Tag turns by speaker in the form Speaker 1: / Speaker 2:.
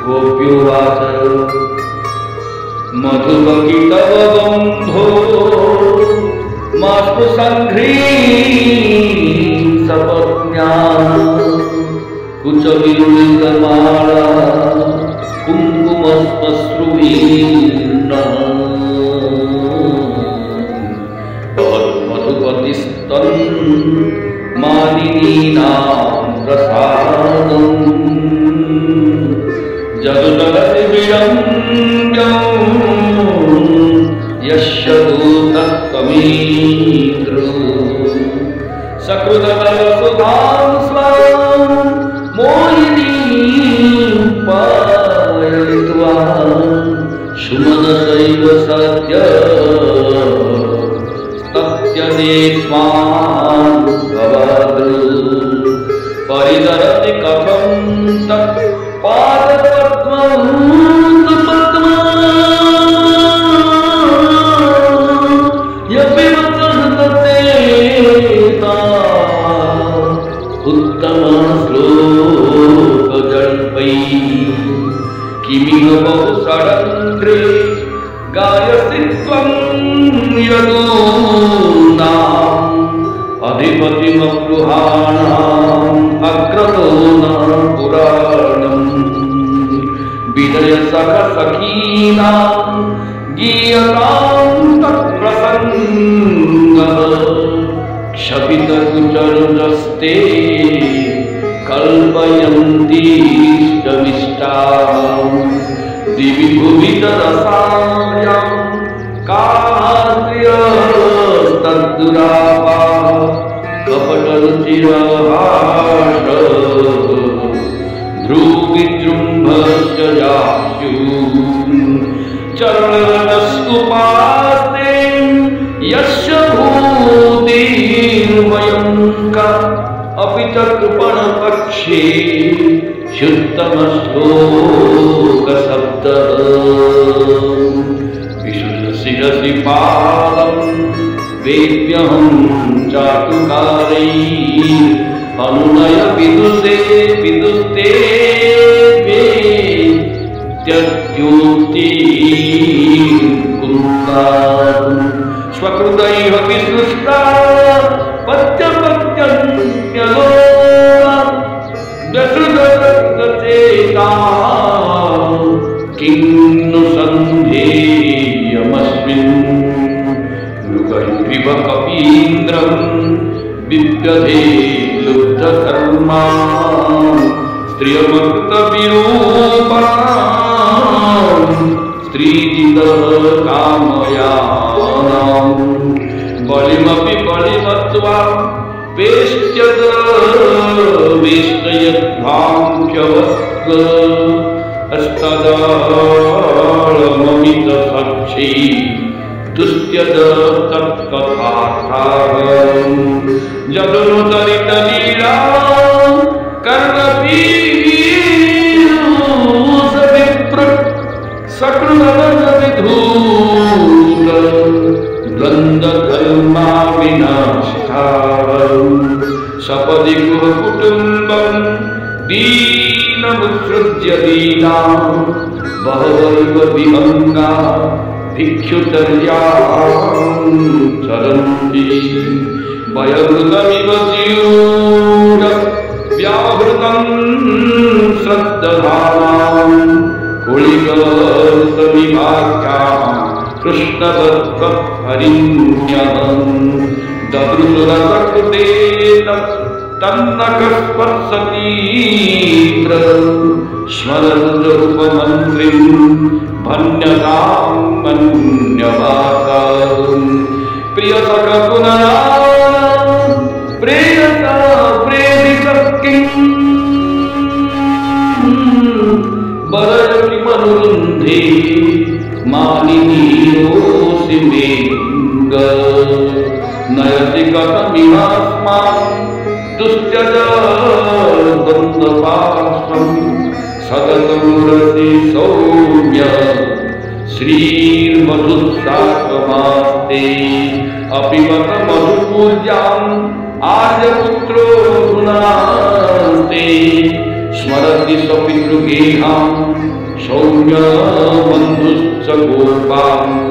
Speaker 1: गोप्योवाच मधुमकी तव गन्धो मास्तु सङ्घ्रीं सपत्न्या कुचविरुलितमाला कुङ्कुमश्मश्रुवीर्णः मधुपतिस्तन् मानिनीनां प्रसादम् जगजगति विडम्ब्यं यस्य दूतत्वमीन्द्रो सकृदबलसुधां स्वां मोहिनीं पालयित्वा सुमनसैव सद्य स्तप्यते स्वां भवद्रु परिदरति कथं तत् पादपद्मं किमिह बहुषडङ्ग्रे गायसि त्वं यदूनाम् अधिपतिमगृहाणाम् अग्रतो न पुराणम् विनय सखीनां गीयतां तत्प्रसङ्गः क्षपितकुचरुजस्ते कल्पयन्ति इष्टमिष्टां दिवि भुवि रसायां कार्यस्तद्दुरापा कपटरुचिरहास ध्रुविजृम्भश्च जास्युः चरणस्तुपास्ते यस्य भूतिर्मयङ्का अपि च कृपणपक्षे शुद्धमश्लोकशब्दः विशुद्धशिरसि पादं वेद्यहं चाटुकारैः अनुनय विदुषे विदुस्ते वेद्योक्तिकुरुता स्वकृतैः विसृष्टा व्यसृतचेता किं नु सन्धेयमस्मिन् मृगैरिव कपीन्द्रं विद्यते लुब्धकर्मा स्त्रियमृतविरूपा स्त्रीजितः कामयानां बलिमपि बलिमत्वा वेष्ट्यत वेष्टयद्भाङ्क्यवस्क अस्तदाळममितसक्षी तुष्ट्यत तत्कथार्थाः जदुनुतरितलीला कर्णपीयूषविप्रक् सकृदविधूत द्वन्द्वधर्मा विनाशिता सपदि कुटुम्बं दीनमुत्सृज्य दीनां बहवैव विहङ्गा भिक्षुचर्यां चरन्ति वयोवृतमिव व्याहृतं श्रद्धधानां कुलिकसविभाख्यां कृष्णदत्तहरिण्यहं ददृशुरसकृते तन्नकस्पर्शतीत्र स्मरन्रूपमन्त्रिं भन्यतां मन्यवातां प्रियसखपुनरा प्रेयसा प्रेमिकर्किं वरयति मनुरुन्धे मानिनीयोऽसि मे नयति कथमिहास्मान् दुश्चरद्वन्द्वपार्श्वं सततं रति सौम्य श्रीर्मधुस्साकमास्ते अपि वत मधुपूज्याम् आर्यपुत्रो गुणास्ते स्मरति स्वपितृगेहां सौम्य बन्धुश्च गोपाम्